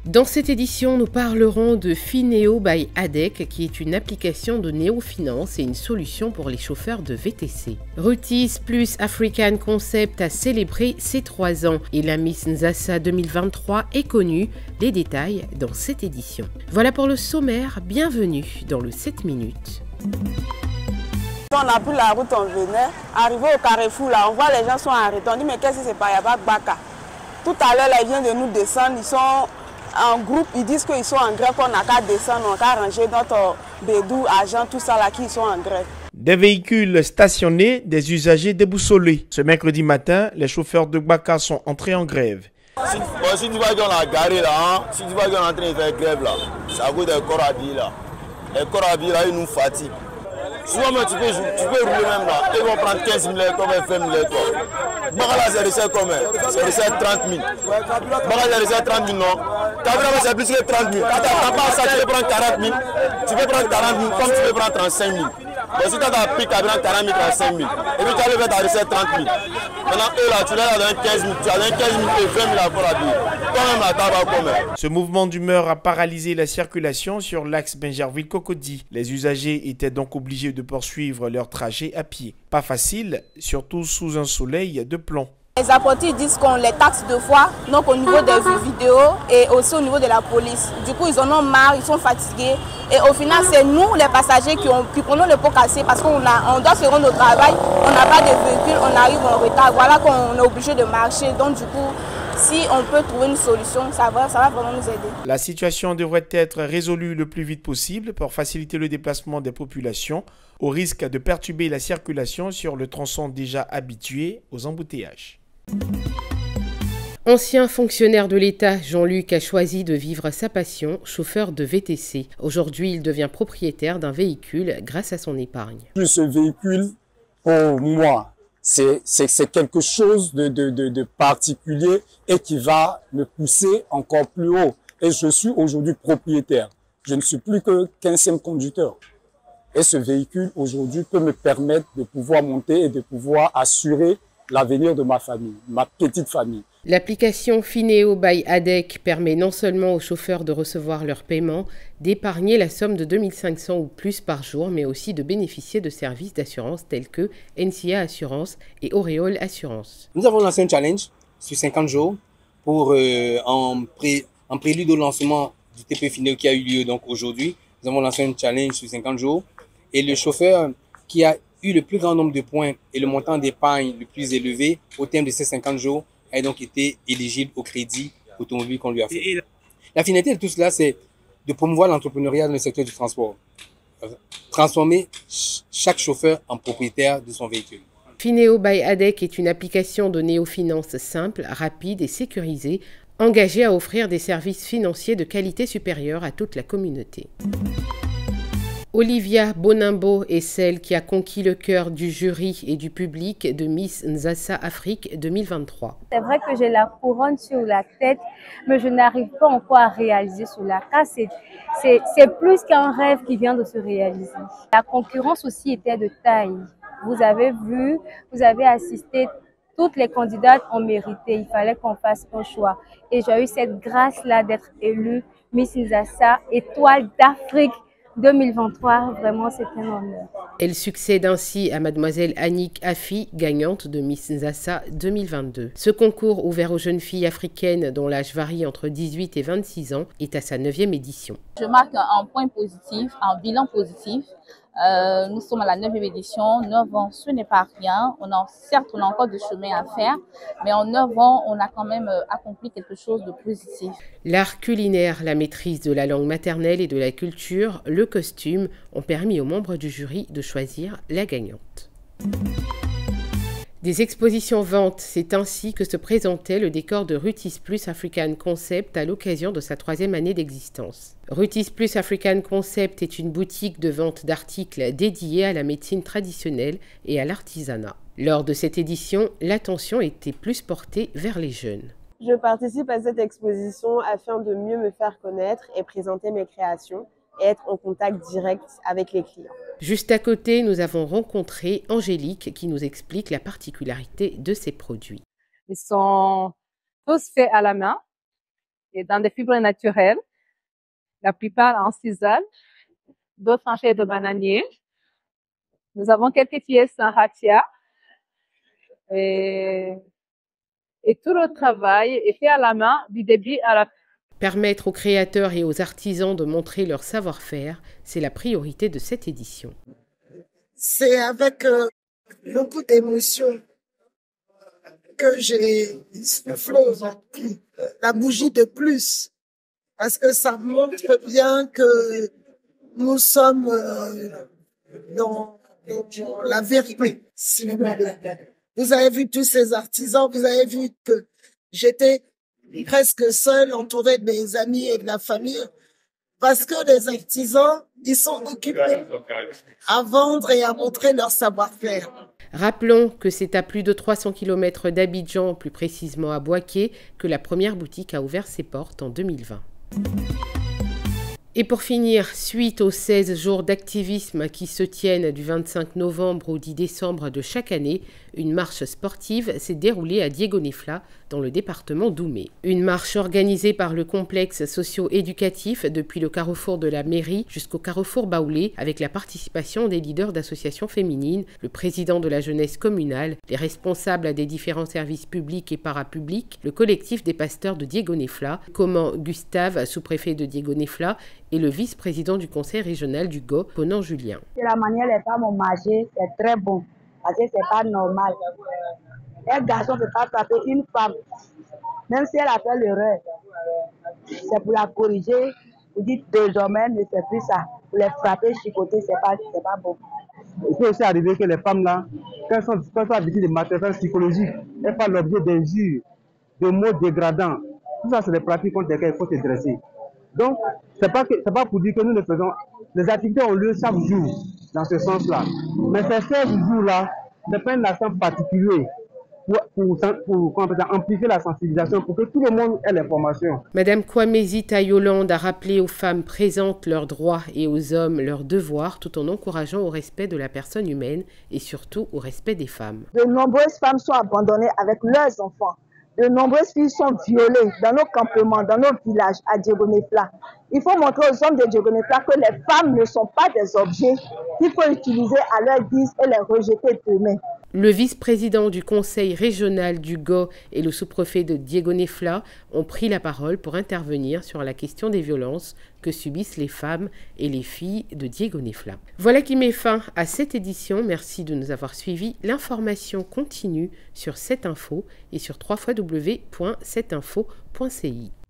Dans cette édition, nous parlerons de Fineo by ADEC, qui est une application de néofinance et une solution pour les chauffeurs de VTC. Rutis plus African Concept a célébré ses 3 ans et la Miss Nzassa 2023 est connue. Les détails dans cette édition. Voilà pour le sommaire, bienvenue dans le 7 minutes. On a pris la route, on venait, arrivé au carrefour là, on voit les gens sont arrêtés, on dit mais qu'est-ce que c'est pas, il n'y a pas de Baka. Tout à l'heure, ils viennent de nous descendre, ils sont en groupe, ils disent qu'ils sont en grève, qu'on n'a qu'à descendre, on n'a qu'à ranger notre bédou, agent, tout ça là, qui sont en grève. Des véhicules stationnés, des usagers déboussolés. Ce mercredi matin, les chauffeurs de Baka sont entrés en grève. Si tu vois qu'on a garé là, hein, si tu vois qu'on est en train de faire grève là, c'est à cause des corps habillés là. Les corps habillés là, ils nous fatiguent. Souvent même, tu peux rouler même là, ils vont prendre 15 000 comme 20 000 quoi. Baka là, c'est recette combien? C'est recette 30 000. Baka c'est recette 30 000 non? Kabila c'est plus que 30 000. Quand tu n'as pas ça, tu peux prendre 40 000. Tu peux prendre 40 000 comme tu peux prendre 35 000. Mais si tu as pris Kabila 40 000, 35 000, et puis tu as levé ta recette 30 000. Maintenant, eux là, tu leur donnes 15 000, tu as donné 15 000 et 20 000 à pour la vie. Toi-même là, t'as pas combien? Ce mouvement d'humeur a paralysé la circulation sur l'axe Bingerville-Cocody. Les usagers étaient donc obligés de poursuivre leur trajet à pied. Pas facile, surtout sous un soleil de plomb. Les apprentis disent qu'on les taxe 2 fois, donc au niveau des vidéos et aussi au niveau de la police. Du coup, ils en ont marre, ils sont fatigués. Et au final, c'est nous, les passagers, qui prenons le pot cassé parce qu'on doit se rendre au travail, on n'a pas de véhicule, on arrive en retard. Voilà qu'on est obligé de marcher. Donc du coup, si on peut trouver une solution, ça va vraiment nous aider. La situation devrait être résolue le plus vite possible pour faciliter le déplacement des populations, au risque de perturber la circulation sur le tronçon déjà habitué aux embouteillages. Ancien fonctionnaire de l'État, Jean-Luc a choisi de vivre sa passion, chauffeur de VTC. Aujourd'hui, il devient propriétaire d'un véhicule grâce à son épargne. Ce véhicule, pour moi, c'est quelque chose de particulier et qui va me pousser encore plus haut. Et je suis aujourd'hui propriétaire. Je ne suis plus qu'un simple conducteur. Et ce véhicule, aujourd'hui, peut me permettre de pouvoir monter et de pouvoir assurer l'avenir de ma famille, ma petite famille. L'application Fineo by ADEC permet non seulement aux chauffeurs de recevoir leur paiement, d'épargner la somme de 2 500 ou plus par jour, mais aussi de bénéficier de services d'assurance tels que NCA Assurance et Auréole Assurance. Nous avons lancé un challenge sur 50 jours pour en prélude au lancement du TP Fineo qui a eu lieu donc aujourd'hui. Nous avons lancé un challenge sur 50 jours et le chauffeur qui a eu le plus grand nombre de points et le montant d'épargne le plus élevé au terme de ces 50 jours a donc été éligible au crédit automobile qu'on lui a fait. La finalité de tout cela, c'est de promouvoir l'entrepreneuriat dans le secteur du transport. Transformer chaque chauffeur en propriétaire de son véhicule. Fineo by ADEC est une application de néofinance simple, rapide et sécurisée, engagée à offrir des services financiers de qualité supérieure à toute la communauté. Olivia Bonimbo est celle qui a conquis le cœur du jury et du public de Miss Nzassa Afrique 2023. C'est vrai que j'ai la couronne sur la tête, mais je n'arrive pas encore à réaliser cela. Car c'est plus qu'un rêve qui vient de se réaliser. La concurrence aussi était de taille. Vous avez vu, vous avez assisté, toutes les candidates ont mérité. Il fallait qu'on fasse un choix. Et j'ai eu cette grâce-là d'être élue Miss Nzassa, étoile d'Afrique 2023, vraiment c'est un honneur. Elle succède ainsi à mademoiselle Annick Afi, gagnante de Miss Nzassa 2022. Ce concours ouvert aux jeunes filles africaines dont l'âge varie entre 18 et 26 ans est à sa 9e édition. Je marque un point positif, un bilan positif. Nous sommes à la 9e édition. 9 ans, ce n'est pas rien. Certes, on a encore du chemin à faire, mais en 9 ans, on a quand même accompli quelque chose de positif. L'art culinaire, la maîtrise de la langue maternelle et de la culture, le costume ont permis aux membres du jury de choisir la gagnante. Des expositions-ventes, c'est ainsi que se présentait le décor de Rutis Plus African Concept à l'occasion de sa 3e année d'existence. Rutis Plus African Concept est une boutique de vente d'articles dédiés à la médecine traditionnelle et à l'artisanat. Lors de cette édition, l'attention était plus portée vers les jeunes. Je participe à cette exposition afin de mieux me faire connaître et présenter mes créations et être en contact direct avec les clients. Juste à côté, nous avons rencontré Angélique qui nous explique la particularité de ces produits. Ils sont tous faits à la main. et dans des fibres naturelles, la plupart en sisal, d'autres en chair de bananier. Nous avons quelques pièces en raffia et tout le travail est fait à la main du début à la fin. Permettre aux créateurs et aux artisans de montrer leur savoir-faire, c'est la priorité de cette édition. C'est avec beaucoup d'émotion que j'ai soufflé la bougie de plus, parce que ça montre bien que nous sommes dans la vérité. Vous avez vu tous ces artisans, vous avez vu que j'étais presque seule, entourée de mes amis et de la famille, parce que les artisans, ils sont occupés à vendre et à montrer leur savoir-faire. Rappelons que c'est à plus de 300 km d'Abidjan, plus précisément à Bouaké, que la première boutique a ouvert ses portes en 2020. Et pour finir, suite aux 16 jours d'activisme qui se tiennent du 25 novembre au 10 décembre de chaque année, une marche sportive s'est déroulée à Diegonefla, dans le département d'Oumé. Une marche organisée par le complexe socio-éducatif depuis le carrefour de la mairie jusqu'au carrefour Baoulé, avec la participation des leaders d'associations féminines, le président de la jeunesse communale, les responsables des différents services publics et parapublics, le collectif des pasteurs de Diegonefla, comment Gustave, sous-préfet de Diegonefla, et le vice-président du conseil régional du GO, Conan Julien. La manière les femmes ont marché, c'est très bon, parce que c'est pas normal. Un garçon ne peut pas frapper une femme, même si elle a fait l'erreur. C'est pour la corriger, vous dites désormais ne fait plus ça. Pour les frapper, chicoter, c'est pas bon. Il peut aussi arriver que les femmes là, quand elles sont habituées de matériel psychologique, elles font l'objet d'injures, de mots dégradants. Tout ça, c'est des pratiques contre lesquelles il faut se dresser. Donc, c'est pas pour dire que nous le faisons. Les activités ont lieu chaque jour dans ce sens-là. Mais ces 16 jours-là, c'est pas un accent particulier pour amplifier la sensibilisation, pour que tout le monde ait l'information. Madame Kwamezi Yolande a rappelé aux femmes présentes leurs droits et aux hommes leurs devoirs, tout en encourageant au respect de la personne humaine et surtout au respect des femmes. De nombreuses femmes sont abandonnées avec leurs enfants. De nombreuses filles sont violées dans nos campements, dans nos villages à Diegonefla. Il faut montrer aux hommes de Diegonefla que les femmes ne sont pas des objets qu'il faut utiliser à leur guise et les rejeter demain. Le vice-président du conseil régional du GO et le sous-préfet de Diegonefla ont pris la parole pour intervenir sur la question des violences que subissent les femmes et les filles de Diegonefla. Voilà qui met fin à cette édition. Merci de nous avoir suivis. L'information continue sur 7info et sur www.7info.ci.